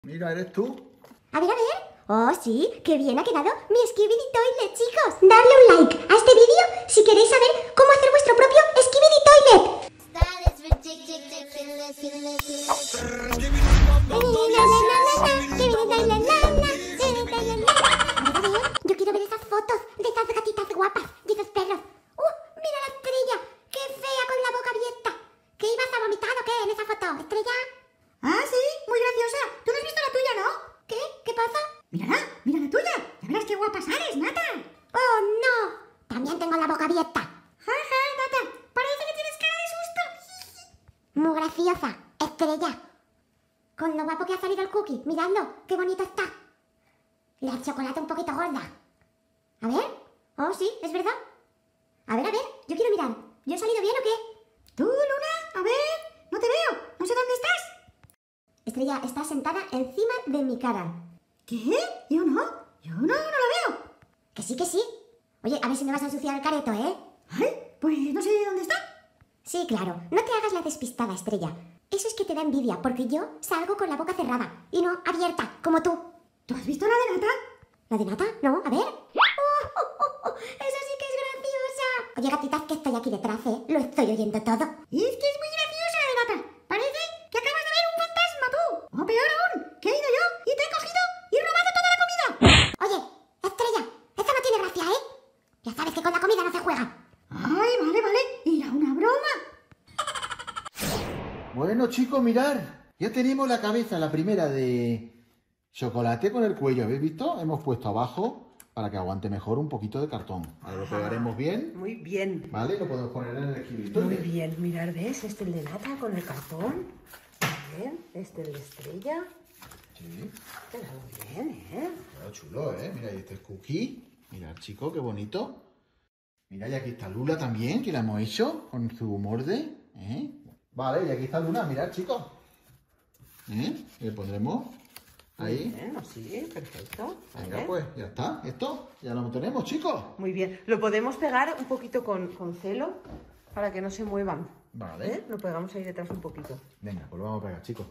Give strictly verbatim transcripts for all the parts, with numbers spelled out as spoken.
Mira, ¿eres tú? A ver, a ver. Oh, sí, qué bien ha quedado mi Skibidi Toilet, chicos. Darle un like a este vídeo si queréis saber cómo hacer vuestro propio Skibidi Toilet. Yo quiero ver esas fotos de esas gatitas guapas y esos perros. ¡Uh! ¡Mira la Estrella! ¡Qué fea con la boca abierta! ¿Qué ibas a vomitar o qué en esa foto, Estrella? Ah, sí, muy graciosa. Tú no has visto la tuya, ¿no? ¿Qué? ¿Qué pasa? Mírala, mira la tuya. Ya verás qué guapa sales, Nata. ¡Oh, no! También tengo la boca abierta. Ja, ja, Nata, parece que tienes cara de susto. Muy graciosa, Estrella. Con lo guapo que ha salido el cookie. Miradlo, qué bonito está. La chocolate un poquito gorda. A ver. Oh, sí, es verdad. A ver, a ver, yo quiero mirar. ¿Yo he salido bien o qué? Tú, Luna, a ver, no te veo. No sé dónde estás. Estrella está sentada encima de mi cara. ¿Qué? Yo no. Yo no, no la veo. Que sí, que sí. Oye, a ver si me vas a ensuciar el careto, ¿eh? Ay, pues no sé dónde está. Sí, claro. No te hagas la despistada, Estrella. Eso es que te da envidia, porque yo salgo con la boca cerrada y no abierta, como tú. ¿Tú has visto la de Nata? ¿La de Nata? No, a ver. ¡Oh, oh, oh, oh! ¡Esa sí que es graciosa! Oye, gatitas, que estoy aquí detrás, ¿eh? Lo estoy oyendo todo. Y es que es muy graciosa la de Nata. Parece que acabas de ver un fantasma, tú. O peor aún, que he ido yo y te he cogido y robado toda la comida. Oye, Estrella, esta no tiene gracia, ¿eh? Ya sabes que con la comida no se juega. Ay, vale, vale. Era una broma. Bueno, chicos, mirad. Ya tenemos la cabeza, la primera de chocolate con el cuello. ¿Habéis visto? Hemos puesto abajo para que aguante mejor un poquito de cartón. Ahora lo pegaremos bien. Muy bien. ¿Vale? Lo podemos poner en el esquivito. Muy bien. Mirad, ¿ves? Este el de Nata con el cartón. Bien. Este el de Estrella. Sí. Queda muy bien, ¿eh? Queda chulo, ¿eh? Mira, y este es Cookie. Mirad, chicos, qué bonito. Mira, y aquí está Lula también, que la hemos hecho con su morde. ¿Eh? Vale, y aquí está Luna, mirad, chicos. ¿Eh? Y le pondremos ahí. Muy bien, así, perfecto. Venga, Vale. pues, ya está. Esto ya lo tenemos, chicos. Muy bien. Lo podemos pegar un poquito con, con celo para que no se muevan. Vale. ¿Eh? Lo pegamos ahí detrás un poquito. Venga, pues lo vamos a pegar, chicos.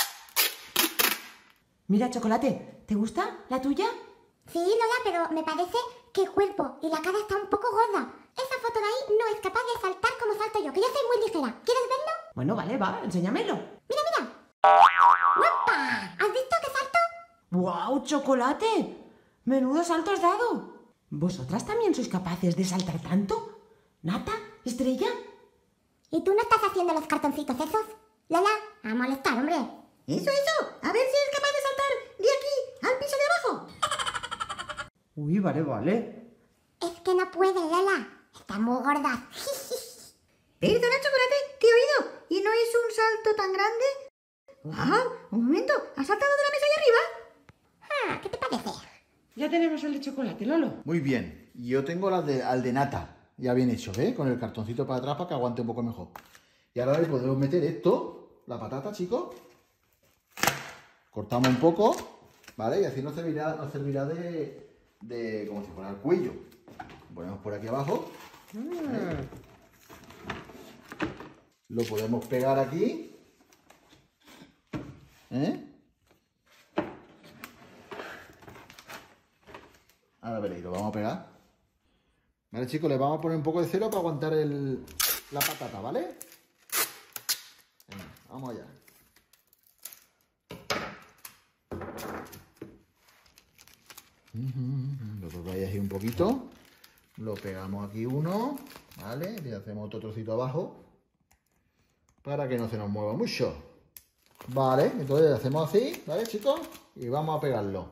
Mira, Chocolate, ¿te gusta la tuya? Sí, Lola, pero me parece que el cuerpo y la cara está un poco gorda. Esa foto de ahí no es capaz de saltar como salto yo, que yo soy muy ligera. ¿Quieres verlo? Bueno, vale, va, enséñamelo. Mira, mira. ¡Guapa! ¿Has visto que salto? ¡Guau, Chocolate! ¡Menudo salto has dado! ¿Vosotras también sois capaces de saltar tanto? ¿Nata? ¿Estrella? ¿Y tú no estás haciendo los cartoncitos esos? Lola, a molestar, hombre. Eso, eso. A ver si eres capaz de saltar de aquí al piso de abajo. Uy, vale, vale. Es que no puede, Lola. Está muy gorda. Perdona, Chocolate, te he oído. ¿Y no es un salto tan grande? ¡Guau! Un momento, ¿has saltado de la mesa ahí arriba? Ah, ¿qué te parece? Ya tenemos el de chocolate, Lolo. Muy bien. Yo tengo la de, al de nata. Ya bien hecho, ¿eh? Con el cartoncito para atrás para que aguante un poco mejor. Y ahora le podemos meter esto, la patata, chicos. Cortamos un poco, ¿vale? Y así nos servirá, nos servirá de, de como si fuera el cuello. Lo ponemos por aquí abajo. ¿Vale? Lo podemos pegar aquí. ¿Eh? Ahora veréis, lo vamos a pegar. Vale, chicos, le vamos a poner un poco de celo para aguantar el, la patata, ¿vale? Venga, vamos allá. Lo dobláis ahí un poquito. Lo pegamos aquí uno, ¿vale? Le hacemos otro trocito abajo para que no se nos mueva mucho. Vale, entonces le hacemos así, ¿vale, chicos? Y vamos a pegarlo.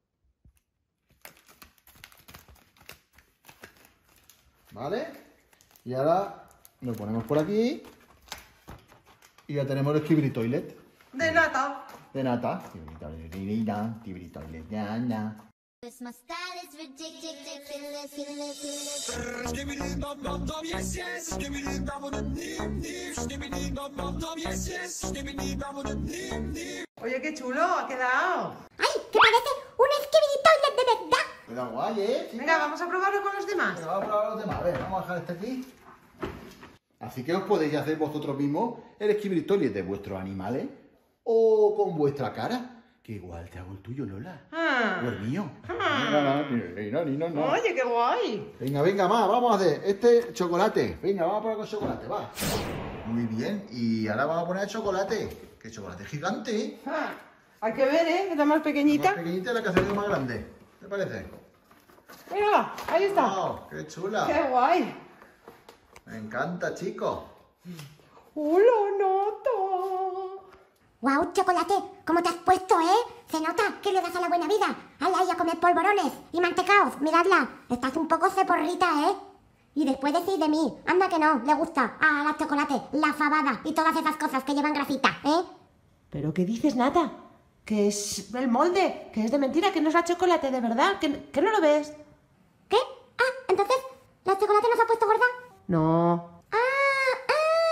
¿Vale? Y ahora lo ponemos por aquí. Y ya tenemos el Skibidi Toilet. De Nata. De nata. Skibidi Toilet, Skibidi Toilet, ya, ya. My style is ridiculous, Skibbity dum dum dum, yes yes. Skibbity dum dum dim dim. Skibbity dum dum dum, yes yes. Skibbity dum dum dim dim. Oye, qué chulo ha quedado. ¡Ay! Que parece un Skibidi Toilet de verdad. Queda guay, ¿eh? Venga, vamos a probarlo con los demás. Venga, vamos a probar los demás. A ver, vamos a dejar este aquí. Así que os podéis hacer vosotros mismos el Skibidi Toilet de vuestros animales o con vuestra cara. Que igual te hago el tuyo, Lola. Ah. O el mío. Mira, mira, mira, mira. Oye, qué guay. Venga, venga, más, vamos a hacer este chocolate. Venga, vamos a poner con chocolate, va. Muy bien, y ahora vamos a poner chocolate. Que chocolate gigante, ¿eh? Ah, hay que ver, ¿eh? Esta más pequeñita. Más pequeñita y la que ha salido más grande. ¿Te parece? Mira, ahí está. ¡Wow! ¡Qué chula! Qué guay. Me encanta, chicos. ¡Hola, noto! ¡Guau, chocolate! ¿Cómo te has puesto, eh? Se nota que le das a la buena vida. ¡Hala, y a comer polvorones y mantecaos! ¡Miradla! Estás un poco ceporrita, ¿eh? Y después decís de mí, anda que no, le gusta a la chocolate, la fabada y todas esas cosas que llevan grasita, ¿eh? ¿Pero qué dices, Nata? Que es el molde, que es de mentira, que no es la chocolate de verdad, que, que no lo ves. ¿Qué? Ah, entonces, ¿la chocolate nos ha puesto gorda? No. ¡Ah!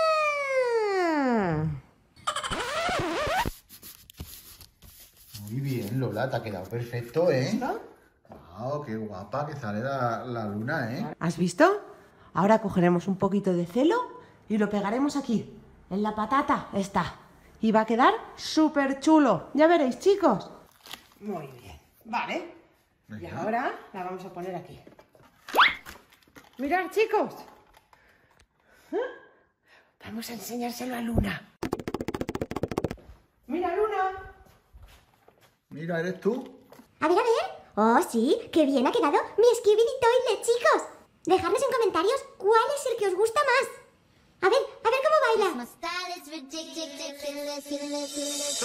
¡Ah! Muy bien, Lola, te ha quedado perfecto, ¿eh? ¿No? ¡Wow! ¡Qué guapa que sale la, la luna, ¿eh? ¿Has visto? Ahora cogeremos un poquito de celo y lo pegaremos aquí, en la patata, está. Y va a quedar súper chulo. Ya veréis, chicos. Muy bien. Vale. Y Venga. ahora la vamos a poner aquí. Mirad, chicos. ¿Eh? Vamos a enseñárselo a Luna. Mira, Luna. Mira, ¿eres tú? A ver, a ver. Oh, sí, qué bien ha quedado mi Skibidi Toilet, chicos. Dejadnos en comentarios cuál es el que os gusta más. A ver, a ver cómo baila. My style is ridiculous, ridiculous.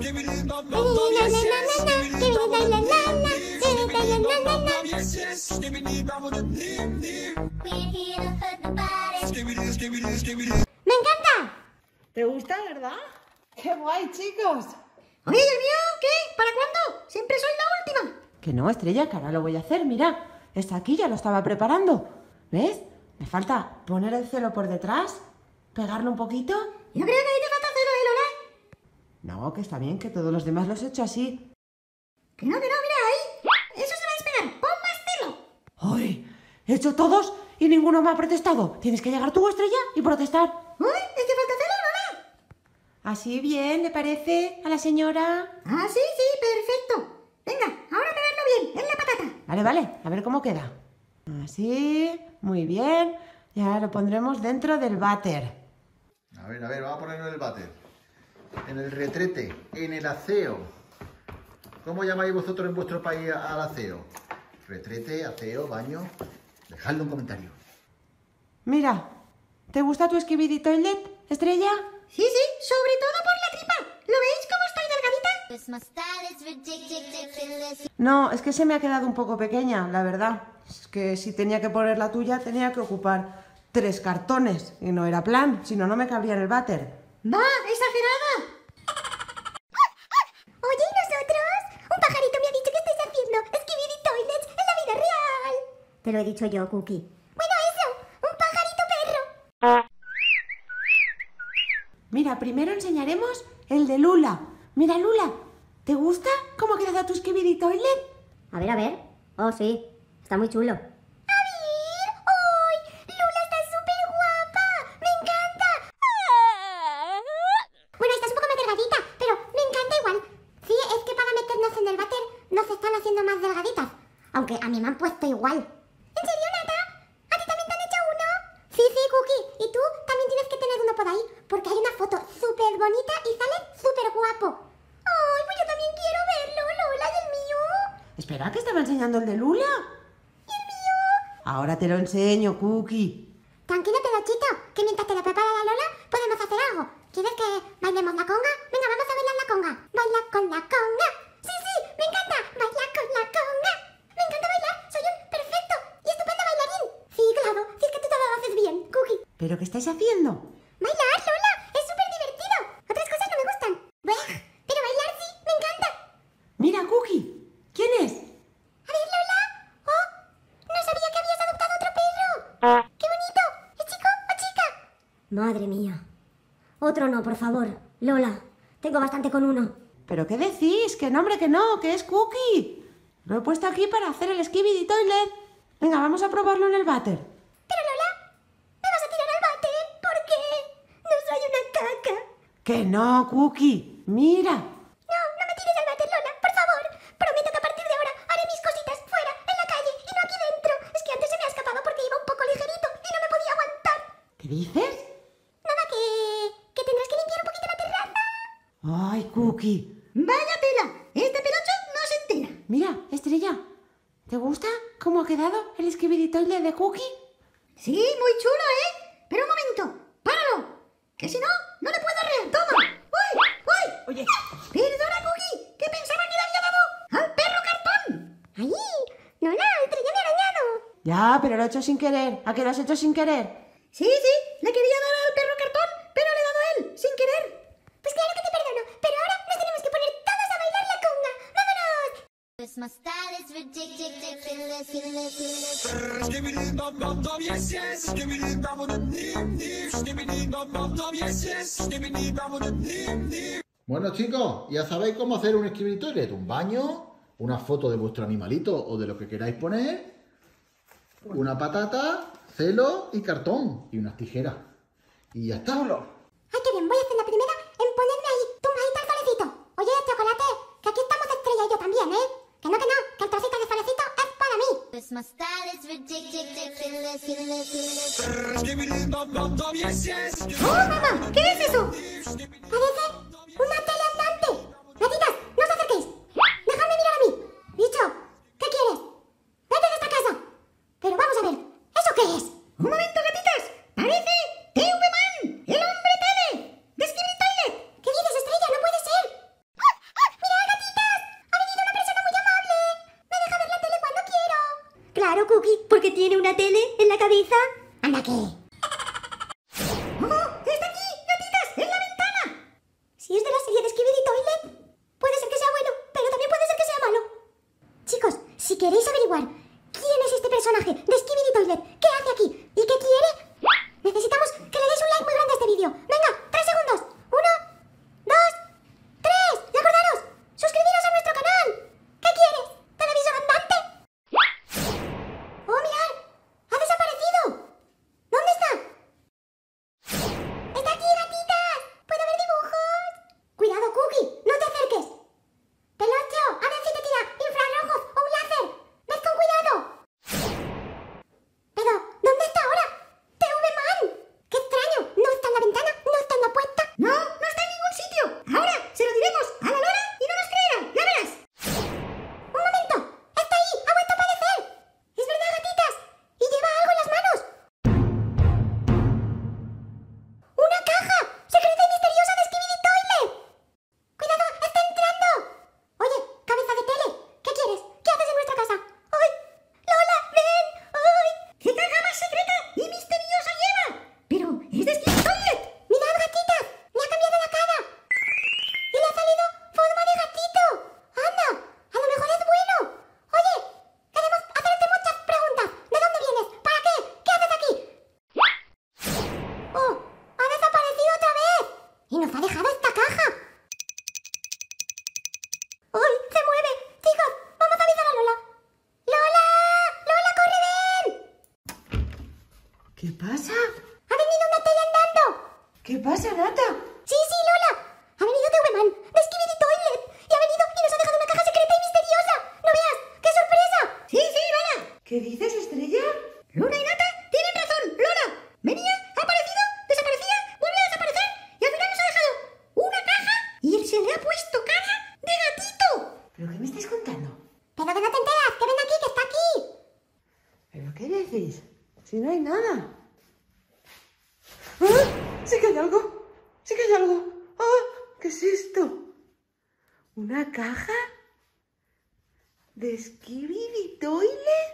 Yes, yes, skibbity bobble nim nim. We're here to hurt nobody. Skibbity, skibbity, skibbity. ¡Me encanta! ¿Te gusta, verdad? ¡Qué guay, chicos! Oye, ¿y el mío qué? ¿Para cuándo? Siempre soy la última. Que no, Estrella, que ahora lo voy a hacer, mira. Está aquí, ya lo estaba preparando. ¿Ves? Me falta poner el celo por detrás, pegarlo un poquito. Yo creo que ahí te falta celo, ¿eh, Lola? No, que está bien, que todos los demás los he hecho así. Que no, que no, mira ahí. Eso se va a despegar. Pon más celo. ¡Ay! He hecho todos y ninguno me ha protestado. Tienes que llegar tú, Estrella, y protestar. Uy, es que falta celo, Lola. ¿Así bien le parece a la señora? Ah, sí, sí, perfecto. Venga, ahora pegarlo bien, en la patata. Vale, vale, a ver cómo queda. Así, muy bien. Y ahora lo pondremos dentro del váter. A ver, a ver, vamos a ponerlo en el váter. En el retrete, en el aceo. ¿Cómo llamáis vosotros en vuestro país al aceo? Retrete, aceo, baño. Dejadlo en comentario. Mira, ¿te gusta tu Skibidi Toilet, Estrella? Sí, sí, sobre todo por la tripa. ¿Lo veis cómo estoy delgadita? Yes, my style is ridiculous. No, es que se me ha quedado un poco pequeña, la verdad. Es que si tenía que poner la tuya, tenía que ocupar tres cartones. Y no era plan, si no, no me cabría en el váter. Va, exagerada. Oye, ¿y nosotros? Un pajarito me ha dicho que estáis haciendo Skibidi Toilets en la vida real. Te lo he dicho yo, Cookie. Bueno, eso, un pajarito perro. Mira, primero enseñaremos el de Lula. Mira, Lula, ¿te gusta cómo ha quedado tu Skibidi Toilet? A ver, a ver. Oh, sí, está muy chulo. A ver, ¡ay! Lula está súper guapa. Me encanta. Bueno, estás un poco más delgadita, pero me encanta igual. Sí, es que para meternos en el váter nos están haciendo más delgaditas. Aunque a mí me han puesto igual. ¿En serio, Nata? ¿A ti también te han hecho uno? Sí, sí, Cookie. Y tú también tienes que tener uno por ahí, porque hay una foto súper bonita y sale súper guapo. ¡Ay, pues yo también quiero verlo, Lola, y el mío! Espera, que estaba enseñando el de Lula. ¿Y el mío? Ahora te lo enseño, Cookie. Tranquilo, pedochito, que mientras te lo prepara la Lola, podemos hacer algo. ¿Quieres que bailemos la conga? Venga, vamos a bailar la conga. Baila con la conga. Sí, sí, me encanta. Baila con la conga. Me encanta bailar. Soy un perfecto y estupendo bailarín. Sí, claro, si es que tú todo lo haces bien, Cookie. ¿Pero qué estáis haciendo? Bailar, Lola, es súper divertido. Otras cosas no me gustan. Buah, pero bailar sí, me encanta. Mira, Cookie, ¿quién es? A ver, Lola. Oh, no sabía que habías adoptado otro perro. ¡Qué bonito! ¿Es chico o chica? Madre mía. Otro no, por favor. Lola, tengo bastante con uno. ¿Pero qué decís? Que no, hombre, que no, que es Cookie. Lo he puesto aquí para hacer el Skibidi Toilet. Venga, vamos a probarlo en el váter. Pero Lola, ¿me vas a tirar al váter? ¿Por qué? No soy una caca. Que no, Cookie. Mira. No, no me tires al váter, Lola. ¿Qué dices? Nada, que... que tendrás que limpiar un poquito la terraza. Ay, Cookie. Vaya tela, este pelocho no se entera. Mira, Estrella, ¿te gusta cómo ha quedado el Skibidi Toilet de Cookie? Sí, muy chulo, ¿eh? Pero un momento, páralo, que si no, no le puedo arrear. Toma. ¡Uy! ¡Uy! Oye. Perdona, Cookie, que pensaba que le había dado al perro cartón. ¡Ay! ¡No, la Estrella me ha arañado! Ya, pero lo he hecho sin querer. ¿A qué lo has hecho sin querer? Sí, sí, le quería dar al perro cartón, pero le he dado a él, sin querer. Pues claro que te perdono, pero ahora nos tenemos que poner todos a bailar la conga. ¡Vámonos! Cause my style is ridiculous, ridiculous. Skibbidi dum dum dum, yes yes. Skibbidi dum dum dim dim. Skibbidi dum dum dum, yes yes. Skibbidi dum dum dim dim. Bueno, chicos, ya sabéis cómo hacer un Skibidi Toilet, un baño, una foto de vuestro animalito o de lo que queráis poner, una patata, celo y cartón y unas tijeras. Y ya está. ¡Ay, qué bien! Voy a hacer la primera en ponerme ahí, tumbadita al solecito. Oye, chocolate, que aquí estamos Estrella y yo también, ¿eh? Que no, que no, que el trocito de solecito es para mí. Cause my style is ridiculous, ridiculous. Skibbidi dum dum dum, yes yes. ¡Oh, mamá! ¿Qué es eso? Parece una tele andante. Gatitas, no os acerquéis. Dejadme mirar a mí. Bicho, ¿qué quieres? Vete de esta casa. Pero vamos a ver, ¿eso qué es? Un momento, gatitas. Parece T V Man, el hombre tele de Skibidi Toilet. ¿Qué dices, Estrella? ¡No puede ser! ¡Ah! ¡Ah! ¡Mirad, gatitas! ¡Ha venido una persona muy amable! ¡Me deja ver la tele cuando quiero! Claro, Cookie, porque tiene una tele en la cabeza. ¡Anda, qué! ¡Oh! ¡Está aquí, gatitas, en la ventana! Si es de la serie de Skibidi Toilet, puede ser que sea bueno, pero también puede ser que sea malo. Chicos, si queréis averiguar quién es este personaje de Skibidi Toilet, qué hace aquí y qué quiere, necesitamos que le deis un like muy grande a este vídeo. Venga, tres segundos. Uno, dos, tres. Y acordaros, suscribiros a nuestro canal. ¿Qué quieres? ¿Televisor andante? ¡Oh, mirad! ¡Ha desaparecido! ¿Dónde está? ¡Está aquí, gatitas! ¿Puedo ver dibujos? Cuidado, Cookie, no te acerques. Pelocho, a ver si te tira infrarrojos o un láser. ¡Ved con cuidado! Pero, ¿dónde está ahora? ¡T V Man! ¡Qué extraño! ¿No está en la ventana? ¿No está en la puerta? No, no está en ningún sitio. Ahora se lo diremos a la Lola y no nos creerá. Ya verás. ¡Un momento! ¡Está ahí! ¡Ha vuelto a aparecer! ¡Es verdad, gatitas! ¡Y lleva algo en las manos! ¡Una caja! ¡Secreta y misteriosa de Skibidi Toilet! ¡Cuidado! ¡Está entrando! Oye, cabeza de tele, ¿qué quieres? ¿Qué haces en nuestra casa? ¡Ay! ¡Lola, ven! ¡Ay! ¿Qué caja más secreta y misteriosa lleva? Pero es de Skibidi Toilet. ¡Mirad, gatitas! ¡Le ha cambiado la cara! ¡Y le ha salido forma de gatito! ¡Anda! ¡A lo mejor es bueno! Oye, queremos hacerte muchas preguntas. ¿De dónde vienes? ¿Para qué? ¿Qué haces aquí? ¡Oh! ¡Ha desaparecido otra vez! ¡Y nos ha dejado esta caja! ¡Uy! ¡Se mueve! Chicos, vamos a avisar a Lola. ¡Lola! ¡Lola, corre, ven! ¿Qué pasa? ¡Ha venido una tele andando! ¿Qué pasa, Nata? Sí, sí, Lola. Ha venido T V Man de Skibidi Toilet. Y ha venido y nos ha dejado una caja secreta y misteriosa. ¡No veas! ¡Qué sorpresa! Sí, sí, Lola. ¿Qué dices, Estrella? Luna y Nata tienen razón, Lola. Venía, ha aparecido, desaparecía, volvió a desaparecer y al final nos ha dejado una caja y se le ha puesto cara de gatito. ¿Pero qué me estáis contando? Pero que no te enteras, que ven aquí, que está aquí. ¿Pero qué decís? Si no hay nada. ¡Ah! ¡Sí que hay algo! ¡Sí que hay algo! ¡Ah! ¿Qué es esto? ¿Una caja? ¿De Skibidi Toilet?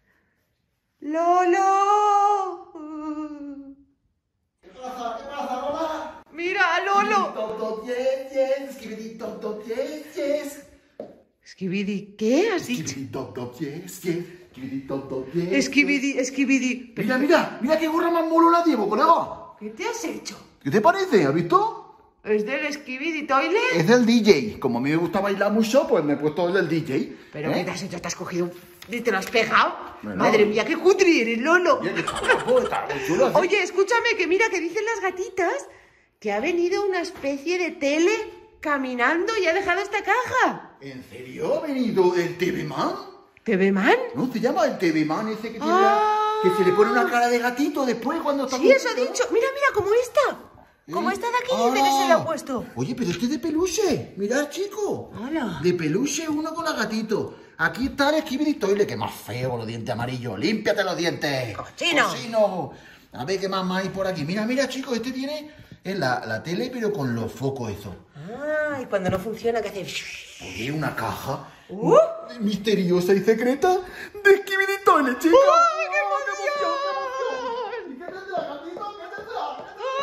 ¡Lolo! ¿Qué pasa? ¿Qué pasa, Lola? ¡Mira, Lolo! Top, top, yes, yes. Skibidi top, top, yes, yes. ¿Skibidi qué has dicho? Skibidi top, top, yes, yes. Skibidi top, top, yes. Skibidi, Skibidi. Mira, mira, mira qué gorra más molona llevo, colega. ¿Qué te has hecho? ¿Qué te parece? ¿Has visto? ¿Es del Skibidi Toilet? Es del D J. Como a mí me gusta bailar mucho, pues me he puesto el del D J. ¿Pero ¿eh? qué te has hecho? ¿Te has cogido y te lo has pegado? Bueno. Madre mía, qué cutri eres, Lolo. Oye, que está guapo, está muy chulo, así. Oye, escúchame, que mira, que dicen las gatitas que ha venido una especie de tele caminando y ha dejado esta caja. ¿En serio ha venido el T V Man? ¿T V Man? ¿No se llama el T V Man ese que tiene Ah, Que se le pone una cara de gatito después cuando está... Sí, eso ha contento, dicho. Mira, mira, como esta. Como ¿Eh? esta de aquí, dice que se le ha puesto. Oye, pero este es de peluche. Mirad, chico. Hola. De peluche, uno con la gatito. Aquí está el Skibidi Toilet, que más feo con los dientes amarillos. ¡Límpiate los dientes! ¡Cochino! ¡Cochino! A ver qué más más hay por aquí. Mira, mira, chicos, este tiene en la, la tele, pero con los focos esos. Ah, y cuando no funciona, ¿qué hace? Oye, una caja Uh. misteriosa y secreta de Skibidi Toilet, chicos. ¡Uy, qué emoción! ¿Y qué tendrá, gatito? ¿Qué tendrá?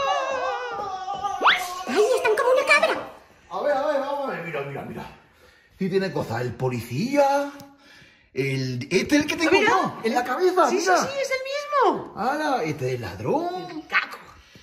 ¡Ay, están como una cabra! A ver, a ver, vamos a ver. Mira, mira, mira. Sí tiene cosas. El policía. El... Este es el que tengo Mira. yo. En la cabeza, Sí, sí, mira. sí, es el mismo. Ahora, este es el ladrón. Caco.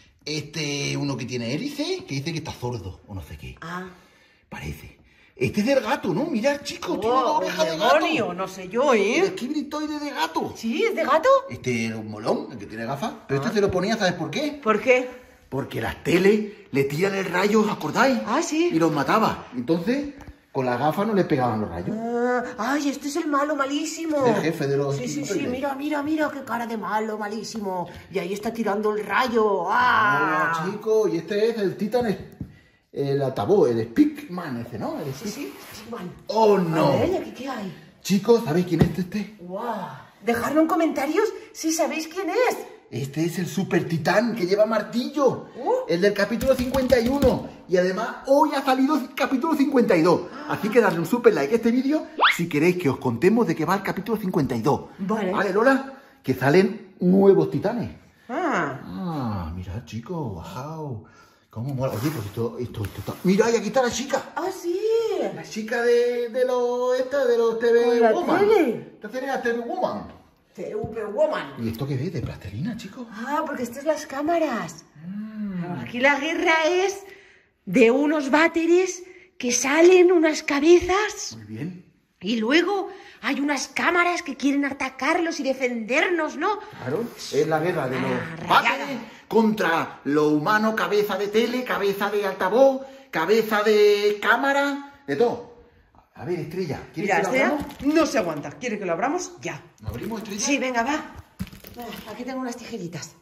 Este, uno que tiene hélice, que dice que está sordo, o no sé qué. Ah. Parece. Este es del gato, ¿no? Mirad, chicos, tiene Oh, una un oreja de gato. demonio, no sé yo, El ¿eh? Skibidi Toilet de gato. ¿Sí? ¿Es de gato? Este es un molón, el que tiene gafas. Pero este se lo ponía, ¿sabes por qué? ¿Por qué? Porque las teles le tiran el rayo, ¿os acordáis? Ah, sí. Y los mataba. Entonces, con las gafas no le pegaban los rayos. Ah, ay, este es el malo malísimo. El jefe de los Sí, sí, sí, Skibidi Toilet. mira, mira, mira, qué cara de malo malísimo. Y ahí está tirando el rayo. ¡Ah! Hola, chicos, y este es el Titan, es- el altavoz, el Speakman ese, ¿no? El Sí, Speak- sí, sí, igual. ¡Oh, no! A ver, ¿y aquí qué hay? Chicos, ¿sabéis quién es este? ¡Guau! Dejadlo en comentarios si sabéis quién es. Este es el Super Titán que lleva martillo. Uh. El del capítulo cincuenta y uno. Y además, hoy ha salido el capítulo cincuenta y dos. Así que darle un super like a este vídeo si queréis que os contemos de qué va el capítulo cincuenta y dos. Vale. Vale, Lola, que salen nuevos titanes. Ah. Ah, mirad, chicos, wow. ¿Cómo mola? Oye, pues esto, esto, esto está... Mira, y aquí está la chica. Ah, sí. La chica de, de los... Esta, de los T V Con la Woman. tele. Esta sería T V Woman. T V Woman. ¿Y esto qué es? ¿De plastelina, chicos? Ah, porque estas son las cámaras. Aquí la guerra es de unos váteres que salen unas cabezas Muy bien. y luego hay unas cámaras que quieren atacarlos y defendernos, ¿no? Claro, es la guerra de los Ah, rayada. váteres contra lo humano, cabeza de tele, cabeza de altavoz, cabeza de cámara, de todo. A ver, Estrella, ¿quieres Mira, que lo Estrella abramos? no se aguanta. ¿Quiere que lo abramos? Ya. ¿Lo abrimos, Estrella? Sí, venga, va. Ah, aquí tengo unas tijeritas.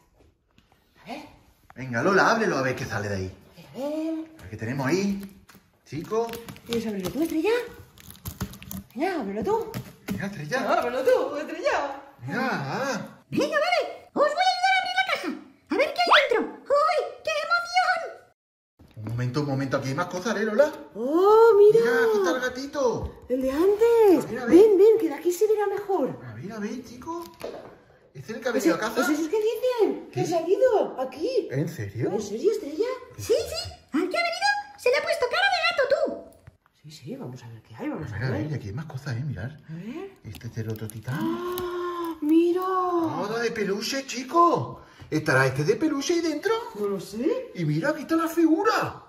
A ver, Venga, Lola, ábrelo a ver qué sale de ahí. a ver. A ver qué tenemos ahí. Chicos, ¿Quieres abrirlo tú, Estrella? Venga, ábrelo tú. mira, Estrella. Ábrelo tú, Estrella. Mira, ah. Venga, vale. Os voy a ayudar a abrir la caja. A ver qué hay dentro. ¡Uy, qué emoción! Un momento, un momento, aquí hay más cosas, ¿eh, Lola? ¡Oh, mira! Mira, aquí está el gatito. El de antes. Mira, ve. Ven, ven, que de aquí se verá mejor. A ver, a ver, chicos. ¿Este es el que ha Pues, venido a caza? pues eso es que dicen, que ¿Qué? ha salido aquí. ¿En serio? ¿En serio, Estrella? Sí, sí. Aquí ha venido. Se le ha puesto cara de gato, tú. Sí, sí, vamos a ver qué hay, vamos A a ver, a ver, y ver. aquí hay más cosas, ¿eh? Mirad. A ver. Este es el otro titán. ¡Ah! ¡Mira! ¡Hola de peluche, chicos! ¿Estará este de peluche ahí dentro? No lo sé. Y mira, aquí está la figura.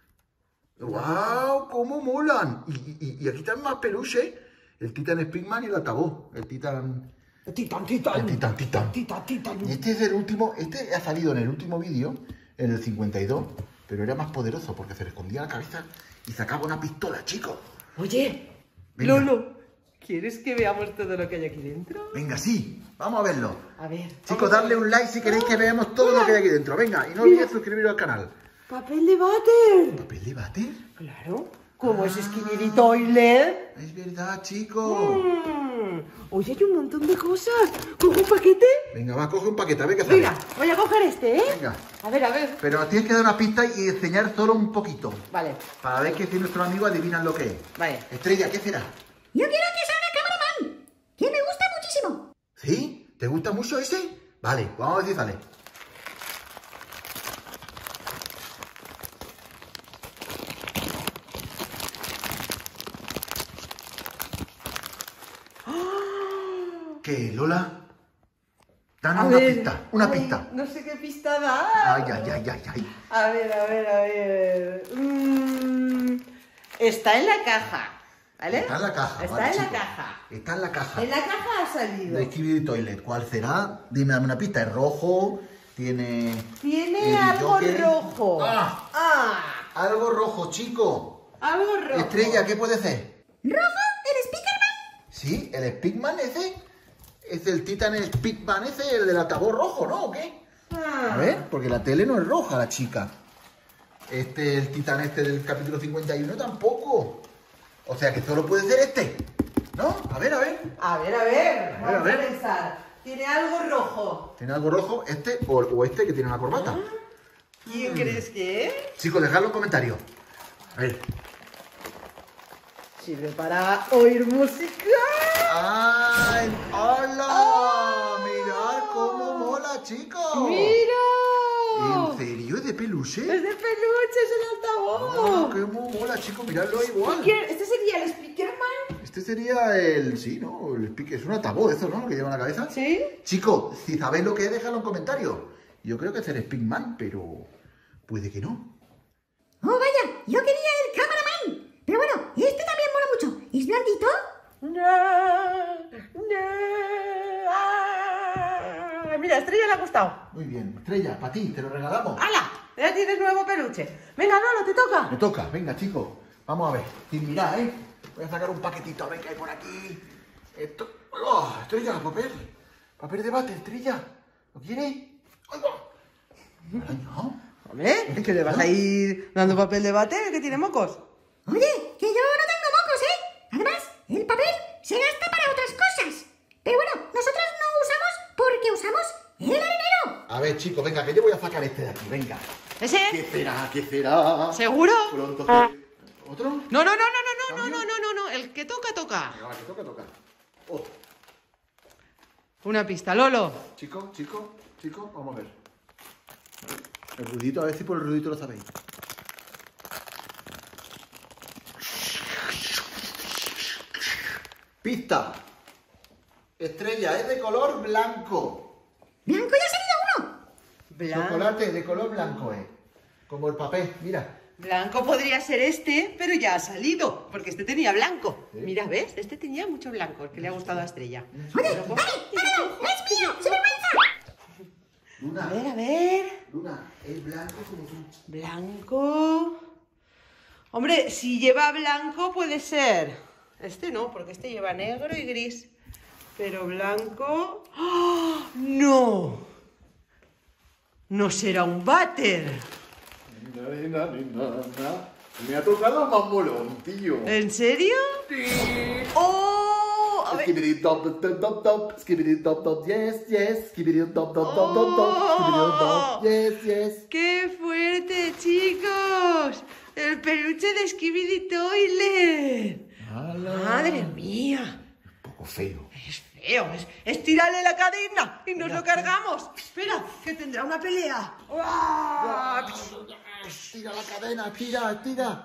¡Guau! ¡Cómo molan! Y, y- y aquí están más peluches. El Titan Speakman y el altavoz. El Titan... Titán, titán. El Titan Titan. Titán, titán. Y este es el último... Este ha salido en el último vídeo, en el cincuenta y dos. Pero era más poderoso porque se le escondía la cabeza y sacaba una pistola, chicos. Oye, Venga. Lolo, ¿quieres que veamos todo lo que hay aquí dentro? Venga, sí. Vamos a verlo. A ver. Chicos, vamos a darle ver. un like si queréis que veamos todo lo que hay aquí dentro. Venga, y no Mira. olvidéis suscribiros al canal. Papel de váter. ¿Papel de váter? Claro. Como es Skibidi Toilet. Es verdad, chicos. Mm. Oye, hay un montón de cosas. ¿Cojo un paquete? Venga, va, coge un paquete, a ver qué sale. Venga, voy a coger este, ¿eh? Venga. A ver, a ver. Pero tienes que dar una pista y enseñar solo un poquito. Vale, Para ver que si nuestros amigos adivinan lo que es. vale. Estrella, ¿qué será? Yo quiero que sea una cameraman. Que me gusta muchísimo. ¿Sí? ¿Te gusta mucho ese? Vale, vamos a ver si sale. ¿Qué, Lola? Danos A una ver. pista, una Ay, pista. No sé qué pista da. Ay, ay, ay, ay, ay. A ver, a ver, a ver. Mm, está en la caja, ¿vale? Está en la caja. Está vale, en la chicos. caja. Está en la caja. En la caja ha salido. De Skibidi Toilet. ¿Cuál será? Dime, dame una pista. Es rojo, tiene... Tiene el algo Joker. rojo. ¡Ah! Ah, Algo rojo, chico. algo rojo. Estrella, ¿qué puede ser? ¿Rojo? ¿El Speakerman? Sí, el Speakman ese. es el Titan Speakman ese, el del altavoz rojo, ¿no? ¿O qué? Ah. A ver, porque la tele no es roja, la chica. Este, el Titan este del capítulo cincuenta y uno tampoco. O sea que solo puede ser este, ¿no? A ver, a ver. A ver, a ver. A ver, a Vamos ver. a pensar. Tiene algo rojo. ¿Tiene algo rojo? ¿Este o, o este que tiene una corbata? ¿Quién crees que es? Chicos, dejadlo en comentarios. A ver. Sirve para oír música. ¡Ay! ¡Hola! ¡Mirad cómo mola, chicos! ¡Mira! ¿En serio? ¿Es de peluche? Es de peluche, es el ¡Ah, altavoz. qué mola, chicos! Miradlo igual. ¿Quién? ¿Este sería el Speakerman? Este sería el... Sí, ¿no? El pique. Es un altavoz, eso, ¿no? Que lleva en la cabeza. ¿Sí? Chicos, si sabéis lo que es, dejadlo en comentarios. Yo creo que es el Speakman, pero... puede que no. Oh, vaya, yo quería el cameraman. Pero bueno, este también mola mucho. ¿Es blandito? No, no. Ah, mira, a Estrella le ha gustado. Muy bien. Estrella, para ti, te lo regalamos. ¡Hala! Ya tienes nuevo peluche. Venga, Lolo, te toca. Me toca, venga, chicos. Vamos a ver. Sin mirar, ¿eh? Voy a sacar un paquetito, a ver qué hay por aquí. Esto... ¡Oh! Estrella, papel. Papel de bate, Estrella. ¿Lo quieres? ¡Ay, va! Ay, no. Hombre, ¿es que le vas a ir dando papel de bate que tiene mocos? Oye, que yo no tengo mocos, ¿eh? Además, el papel se gasta para otras cosas. Pero bueno, nosotros no usamos porque usamos el arenero. A ver, chicos, venga, que yo voy a sacar este de aquí, venga. ¿Ese? ¿Qué será? ¿Qué será? ¿Seguro? Pronto que... ¿Otro? No, no, no, no, no, no, no, no, no, no. El que toca, toca. Venga, va, que toca, toca. Otro. Una pista, Lolo. Chicos, chicos, chicos, vamos a ver. El ruidito, a ver si por el ruidito lo sabéis. Pista. Estrella, es de color blanco. Blanco ya ha salido uno. Blanco. Chocolate de color blanco, eh. Como el papel, mira. Blanco podría ser este, pero ya ha salido, porque este tenía blanco. ¿Sí? Mira, ¿ves? Este tenía mucho blanco, el que le ha gustado a Estrella. Oye, dale, dale, es mío, sin vergüenza. Luna, A ver, a ver. Luna, es blanco como tú. Blanco. Hombre, si lleva blanco puede ser. Este no, porque este lleva negro y gris. Pero blanco... ¡Ah! ¡No! No será un váter. Me ha tocado más molón, tío. ¿En serio? Sí. ¡Oh! A ver. Skibidi top top top top top, skibidi top top, yes yes, skibidi top top top top top, skibidi top, yes yes. ¡Qué fuerte, chicos! El peluche de Skibidi Toilet. ¡Madre mía! Un poco feo. Es feo, es, es tirarle la cadena y nos lo cargamos. Espera, que tendrá una pelea. ¡Uah! Tira la cadena, tira, tira.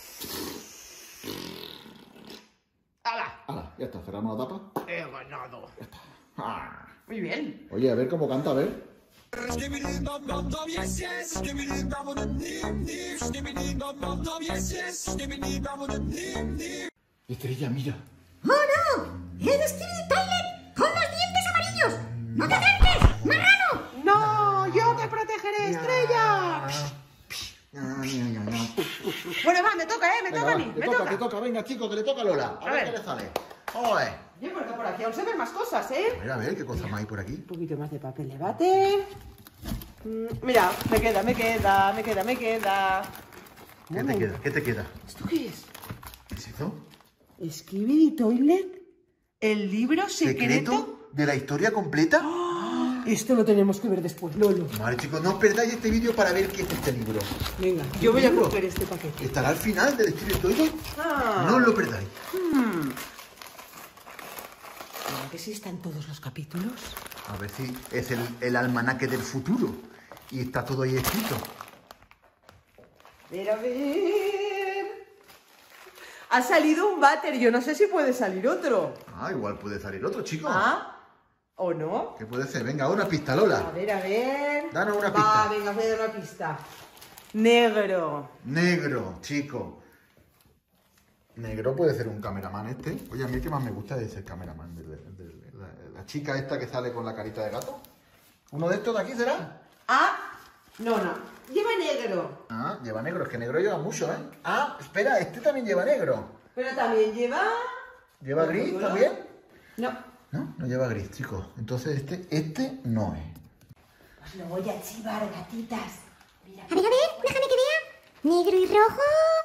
¡Hala! Hala, ya está, cerramos la tapa. He ganado. Ah. Muy bien. Oye, a ver cómo canta, a ver. Skibbity dum dum dum yes yes, skibbity dum dum dim dim, skibbity dum dum dum yes yes, skibbity dum dum dim dim. Estrella, mira. ¡Oh, no! ¡Es Skibidi Toilet con los dientes amarillos! ¡No te acerques, marrano! ¡No! ¡Yo te protegeré, Estrella! Bueno, va, me toca, ¿eh? Me Venga, toca a va, mí, te me toca, toca. te toca, venga, chicos, que le toca a Lola. A, A ver, ver. qué le sale. Oye. Yo porque por aquí aún se ven más cosas, ¿eh? A ver, a ver, qué cosa más hay por aquí. Un poquito más de papel de bate. Mm, Mira, me queda, me queda, me queda, me queda. ¿Qué te queda? ¿Qué te queda? ¿Esto qué es? ¿Qué es eso? Skibidi Toilet, el libro secreto. ¿Secreto de la historia completa? Esto lo tenemos que ver después, Lolo. Vale, chicos, no os perdáis este vídeo para ver qué es este libro. Venga, yo voy a libro? coger este paquete. ¿Estará al final del Steve Toilet? Ah. No os lo perdáis. Hmm. ¿Verdad que sí están todos los capítulos? A ver si es el, el almanaque del futuro. Y está todo ahí escrito. A ver, a ver. Ha salido un váter, yo no sé si puede salir otro. Ah, igual puede salir otro, chicos. ¿Ah? ¿O no? ¿Qué puede ser? Venga, una pista, A Lola. ver, a ver. Danos una Va, pista. venga, os voy a dar una pista. Negro. Negro, chico. Negro puede ser un cameraman este. Oye, a mí el que más me gusta es el cameraman. De, de- de- la, la chica esta que sale con la carita de gato. ¿Uno de estos de aquí será? Ah, no, no. Lleva negro. Ah, lleva negro. Es que negro lleva mucho, ¿eh? Ah, espera, este también lleva negro. Pero también lleva... ¿Lleva gris también? No. ¿No? No lleva gris, chicos. Entonces este, este no es. Os lo voy a chivar, gatitas. Mira. A ver, a ver, déjame que vea. Negro y rojo.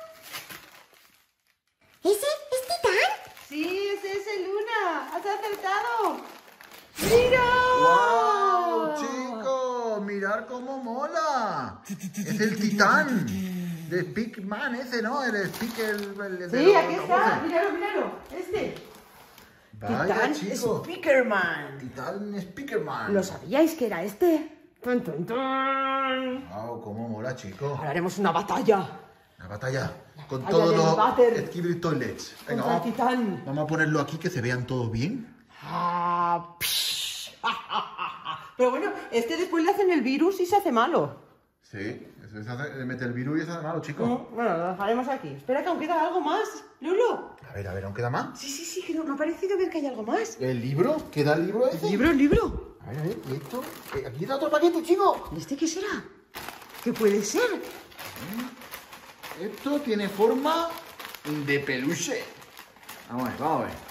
¿Ese es Titán? Sí, ese es el Luna. ¡Has acertado! ¡Mira! ¡Wow, chicos! ¡Mirad cómo mola! Es el Titán. De Speakman ese, ¿no? El Speaker... El, el de Sí, los aquí está. altavoces. Míralo, míralo. Este. Vaya, Titán chicos. Speakerman. Titán Speakerman. ¿Lo sabíais que era este? ¡Tun, tun, tun! Wow, cómo mola, chicos. Ahora haremos una batalla La batalla con batalla todos del los váter. Skibidi Toilets. Venga, contra vamos, Titán. vamos a ponerlo aquí que se vean todos bien. Ah, psh. Pero bueno, este después le hacen el virus y se hace malo. Sí, eso se hace, le mete el virus y se hace malo, chicos. No, bueno, lo dejaremos aquí. Espera que aún queda algo más, Lulo. A ver, a ver, ¿aún queda más? Sí, sí, sí, que no, no ha parecido ver que hay algo más. ¿El libro? ¿Queda el libro ese? ¿El libro, el libro? A ver, a ver, ¿y esto? Eh, aquí está otro paquete, chicos. ¿Y este qué será? ¿Qué puede ser? Esto tiene forma de peluche. Vamos a ver, vamos a ver.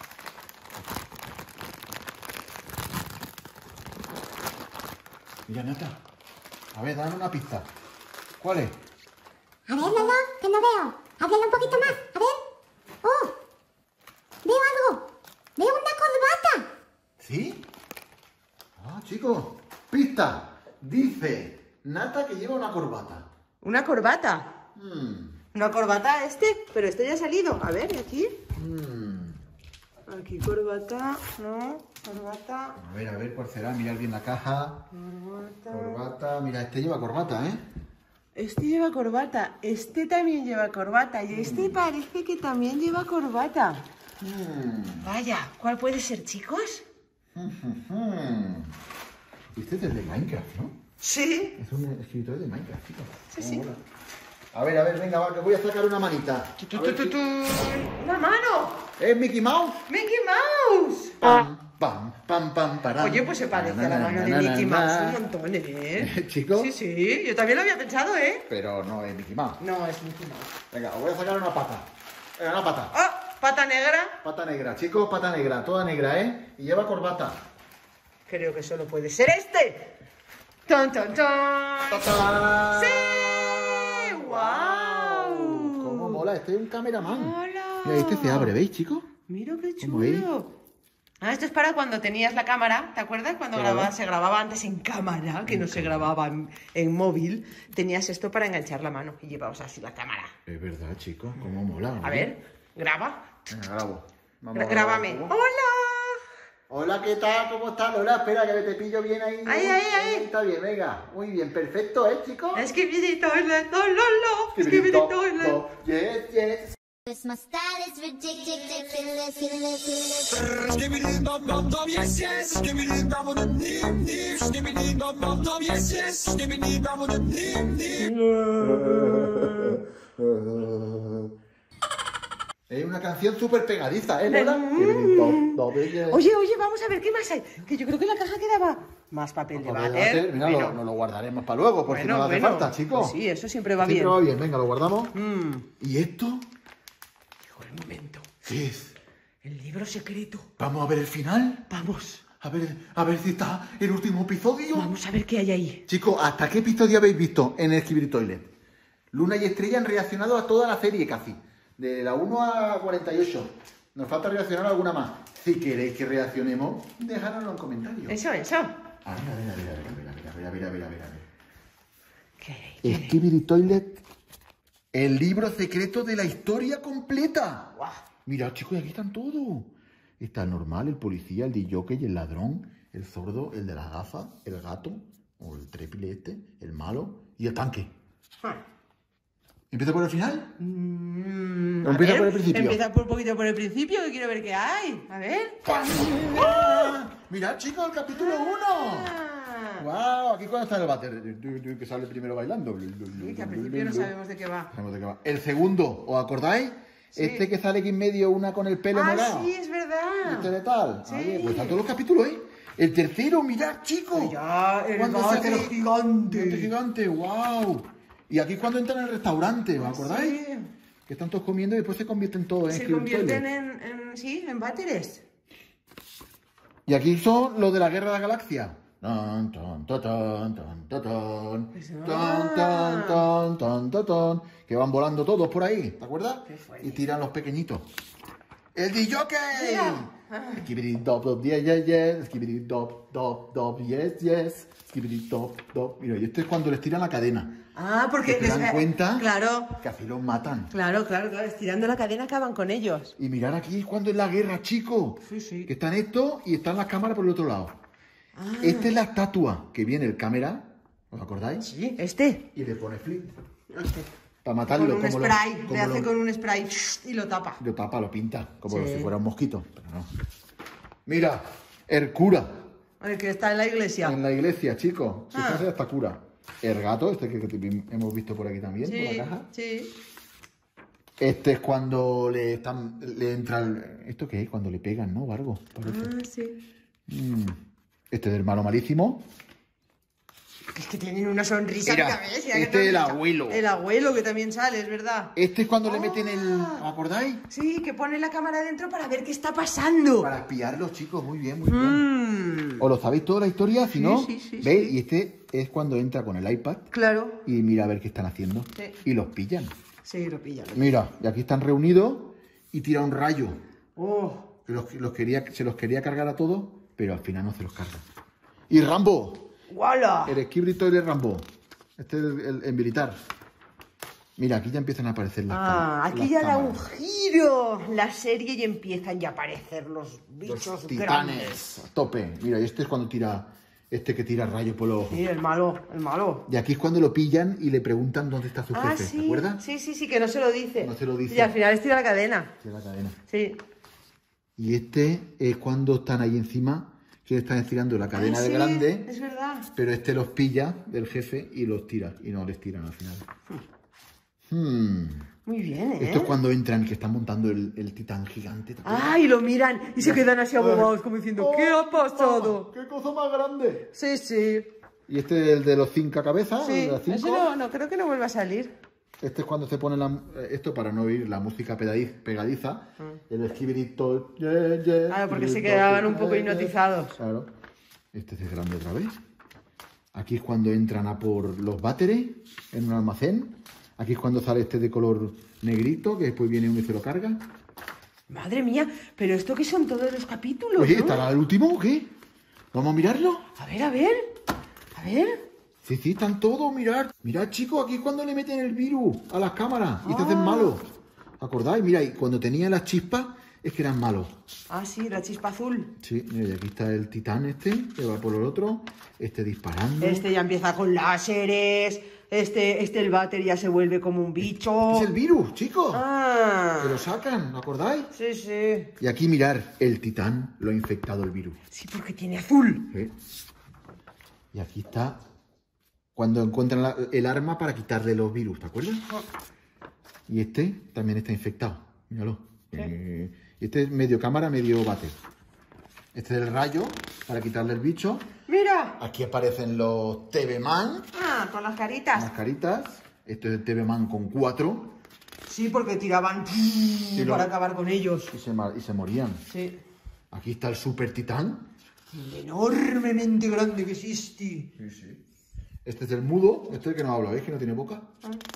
Mira, Nata. A ver, dame una pista. ¿Cuál es? A ver, Lolo, que no veo. Háblale un poquito más. A ver. ¡Oh! Veo algo. Veo una corbata. ¿Sí? Ah, chicos. Pista. Dice Nata que lleva una corbata. ¿Una corbata? Hmm. ¿Una corbata este? Pero este ya ha salido. A ver, ¿y aquí? Hmm. Aquí corbata, no, corbata, A ver, a ver, ¿cuál será? Mirad bien la caja. corbata. Corbata. Mira, este lleva corbata, ¿eh? Este lleva corbata, este también lleva corbata y este parece que también lleva corbata. Hmm. Vaya, ¿cuál puede ser, chicos? Hmm. Este es el de Minecraft, ¿no? Sí. Es un escritor de Minecraft, chicos. Sí, Cómo sí. mola. A ver, a ver, venga, va, que voy a sacar una manita. A ver si- ¡Una mano! ¿Es Mickey Mouse? ¡Mickey Mouse! Pam, pam, pam, pam, para. Oye, pues se parece a la mano de Mickey Mouse un montón, ¿eh? ¿Chicos? Sí, sí, yo también lo había pensado, ¿eh? Pero no es Mickey Mouse. No, es Mickey Mouse. Venga, os voy a sacar una pata. Venga, una pata. ¡Ah! Pata negra. Pata negra, chicos, pata negra, toda negra, ¿eh? Y lleva corbata. Creo que solo puede ser este. ¡Ton, ton, ton! ¡Tachán! ¡Sí! ¡Guau! ¡Cómo mola! Este es un cameraman. ¡Hola! Mira, este se abre, ¿veis, chicos? Mira qué ¿Cómo veis? chulo. Ah, esto es para cuando tenías la cámara, ¿te acuerdas? Cuando Claro. grababa, se grababa antes en cámara, que no se grababa en, en móvil. Tenías esto para enganchar la mano y llevabas así la cámara. Es verdad, chicos, cómo mola. A ver, graba. Venga, grabo. Vamos Gra- a Grábame. grabar. ¡Hola! Hola, ¿qué tal? ¿Cómo estás, Lola? Espera, que te pillo bien ahí. Ahí, ahí, ahí. Está bien, venga. Muy bien, perfecto, ¿eh, chicos? Skibidi toilet, oh, lolo. Skibidi Do, toilet. do, Yes, yes. Yes, my style is ridiculous, ridiculous. Skibbity dum dum dum, yes yes. Skibbity dum dum dim dim. Skibbity dum dum dum, yes yes. Skibbity dum dum dim dim. Es una canción súper pegadiza, ¿eh, Lola? Skibbidi dum dum, yes. Oye, oye, vamos a ver qué más hay. Que yo creo que en la caja quedaba más papel de Papel de váter. váter, mira, Bueno, lo, nos lo guardaremos para luego, por si bueno, nos hace bueno. falta, chicos. Pues sí, eso siempre va Siempre bien. va bien, venga, lo guardamos. Mm. ¿Y esto? Llegó el momento. ¿Qué es? El libro secreto. ¿Vamos a ver el final? Vamos. A ver, a ver si está el último episodio. Vamos a ver qué hay ahí. Chicos, ¿hasta qué episodio habéis visto en el Skibidi Toilet? Luna y Estrella han reaccionado a toda la serie casi. De la uno a cuarenta y ocho. Nos falta reaccionar a alguna más. Si queréis que reaccionemos, dejadnoslo en comentarios. Eso, eso. A ver, a ver, a ver, a ver, a ver, a ver, a ver, a ver, a ver, a ver, a ver. ¿Qué hay? ¿Qué hay? Skibidi Toilet, el libro secreto de la historia completa. Guau. Mirad, chicos, aquí están todos. Está el normal, el policía, el disjockey, el ladrón, el sordo, el de las gafas, el gato, o el trépile este, el malo y el tanque. Ah. ¿Empieza por el final? Mm, ¿O a empieza ver, por el principio? Empieza por un poquito por el principio, que quiero ver qué hay. A ver. ¡Ah! Mirad, chicos, el capítulo uno. Ah. ¡Wow! Aquí cuando está el váter, que sale primero bailando. Uy, que al principio no sabemos de qué va. Sabemos de qué va. El segundo, ¿os acordáis? Sí. Este que sale aquí en medio, una con el pelo Ah, morado. sí, es verdad. Este de tal. Sí. Oye, pues están todos los capítulos, ¿eh? El tercero, mirad, chicos. Ya, el Cuando váter sale- gigante. El váter gigante, wow. Y aquí cuando entran en el restaurante, ¿os acordáis? Sí. Que están todos comiendo y después se convierten todos en Se Skibidi convierten Toilet. en, en, sí, en váteres. Y aquí son los de la Guerra de la Galaxia. Ton, ton, ton, ton, ton, ton, ton, ton, ton, ton, ton, ton, que van volando todos por ahí, ¿te acuerdas? Y tiran los pequeñitos. ¡El D-Jockey! Skibidi dop dop yes yes yes, skibidi dop dop dop yes yes, skibidi dop dop. Mira, y esto es cuando les tiran la cadena. Ah, porque se dan cuenta claro, que así los matan. Claro, claro, claro, estirando la cadena acaban con ellos. Y mirar aquí cuando es la guerra, chicos. Sí, sí. Que están estos y están las cámaras por el otro lado. Ah. Esta es la estatua que viene el cámara, ¿os acordáis? Sí, este. Y le pone flip. Para matarlo. Con un como spray, lo, como le hace lo, con un spray y lo tapa. Lo tapa, lo pinta, como sí. si fuera un mosquito, pero no. Mira, el cura. El que está en la iglesia. En la iglesia, chicos. Se ah. hace hasta cura. El gato, este que, que hemos visto por aquí también, sí, por la caja. Sí. Este es cuando le están, le entra el, ¿esto qué es? Cuando le pegan, ¿no? Vargo, parece. Ah, sí. Mm. Este es del malo malísimo. Es que tienen una sonrisa. Mira, cabeza, este es el abuelo. El abuelo que también sale, es verdad. Este es cuando oh. le meten el... ¿Os acordáis? Sí, que pone la cámara dentro para ver qué está pasando. Para espiarlos, chicos, muy bien, muy bien. Mm. ¿Os lo sabéis toda la historia? Si sí, no, sí, sí, ¿veis? Sí. Y este es cuando entra con el iPad. Claro. Y mira a ver qué están haciendo. Sí. Y los pillan. Sí, lo pillan. Lo Mira, y aquí están reunidos y tira un rayo. Oh. Que los, los quería, se los quería cargar a todos, pero al final no se los carga. Y Rambo. ¡Wala! El esquibrito de Rambo. Este es el, el, el militar. Mira, aquí ya empiezan a aparecer las Ah, las aquí ya da un cámaras. giro la serie y empiezan ya a aparecer los bichos Los grandes. titanes. A tope. Mira, y este es cuando tira... Este que tira rayos por los ojos. Sí, el malo, el malo. Y aquí es cuando lo pillan y le preguntan dónde está su Ah, jefe. sí. ¿Te acuerdas? Sí, sí, sí, que no se lo dice. No se lo dice. Y al final estira la cadena. Tira la cadena. Sí. Y este es cuando están ahí encima, que están estirando la cadena Ah, de sí, grande, es verdad. pero este los pilla del jefe y los tira, y no les tiran al final. Hmm. Muy bien, ¿eh? Esto es cuando entran, que están montando el, el titán gigante. ¿te acuerdas? Ah, y lo miran y se quedan así abogados como diciendo, ¿qué ha pasado? ¡Qué cosa más grande! Sí, sí. Y este es el de los cinco cabezas, el Sí, de las cinco. ese no, no, creo que no vuelva a salir. Este es cuando se pone la, esto para no oír la música pegadiz- pegadiza. El esquibirito. Yeah, yeah, Claro, porque se esquibirito, quedaban un poco yeah, yeah. hipnotizados. Claro. Este es grande otra vez. Aquí es cuando entran a por los váteres en un almacén. Aquí es cuando sale este de color negrito, que después viene uno y se lo carga. Madre mía, pero esto que son todos los capítulos, Oye, ¿no? ¿estará el último o qué? ¿Vamos a mirarlo? A ver, a ver. A ver. Sí, sí, están todos, mirad. Mirad, chicos, aquí es cuando le meten el virus a las cámaras y se Ah. hacen malos. ¿Acordáis? Mira, y cuando tenía las chispas es que eran malos. Ah, sí, la chispa azul. Sí, mira, y aquí está el titán este, que va por el otro. Este disparando. Este ya empieza con láseres. Este, este el váter ya se vuelve como un bicho. Es el virus, chicos. Ah. Que lo sacan, ¿acordáis? Sí, sí. Y aquí mirar, el titán lo ha infectado el virus. Sí, porque tiene azul. ¿Sí? Y aquí está cuando encuentran la- el arma para quitarle los virus, ¿te acuerdas? Y este también está infectado, míralo. Eh, y este es medio cámara, medio bate. Este es el rayo para quitarle el bicho. Mira. Aquí aparecen los T V Man, Ah, con las caritas. las caritas. Este es el T V Man con cuatro Sí, porque tiraban lo- para acabar con ellos. y se, ma- y se morían. Sí. Aquí está el Super Titán. Enormemente grande que existe. Sí, sí. Este es el mudo, este es el que no habla, ¿veis que no tiene boca?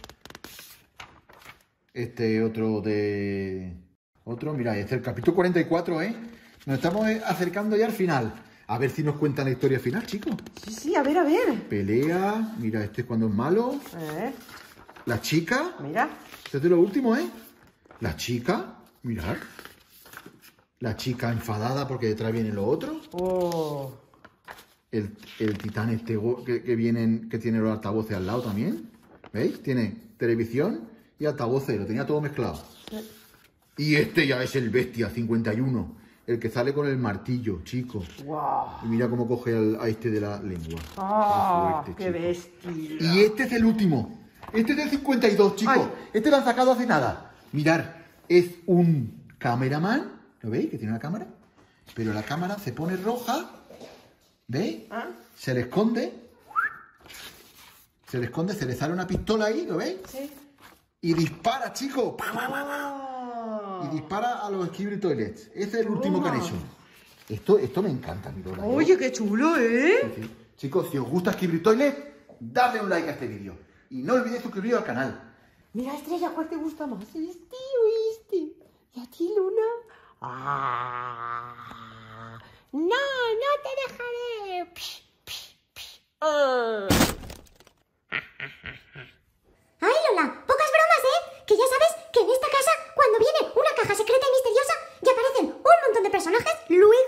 Este otro de... Otro, mira, este es el capítulo cuarenta y cuatro, ¿eh? Nos estamos eh, acercando ya al final. A ver si nos cuentan la historia final, chicos. Sí, sí, a ver, a ver. Pelea, mira, este es cuando es malo. Eh, La chica, mira. este es de lo último, ¿eh? La chica, mirad. La chica enfadada porque detrás viene lo otro. Oh. El, el titán este go- que, que, vienen, que tiene los altavoces al lado también. ¿Veis? Tiene televisión y altavoces, lo tenía todo mezclado. Y este ya es el bestia, cincuenta y uno. El que sale con el martillo, chico. Wow. Y mira cómo coge al- a este de la lengua. Ah, fuerte, qué chico. bestia. Y este es el último. Este es del cincuenta y dos, chicos. Ay. Este lo han sacado hace nada. Mirar, es un cameraman. ¿Lo veis? Que tiene una cámara. Pero la cámara se pone roja. ¿Veis? ¿Ah? Se le esconde. Se le esconde, se le sale una pistola ahí, ¿lo veis? Sí. Y dispara, chicos. Ah. Y dispara a los Skibidi Toilets. Ese es el último que han hecho. Esto, esto me encanta, mi Lola. Oye, qué chulo, ¿eh? Sí, sí. Chicos, si os gusta Skibidi Toilet, dadle un like a este vídeo. Y no olvidéis suscribiros al canal. Mira, Estrella, ¿cuál te gusta más? ¿Este o este? ¿Y a ti, Luna? ¡Ah! ¡No, no te dejaré! Psh, psh, psh. Ah. Ay, Lola, pocas bromas, ¿eh? Que ya sabes que en esta casa, cuando viene una caja secreta y misteriosa y aparecen un montón de personajes, luego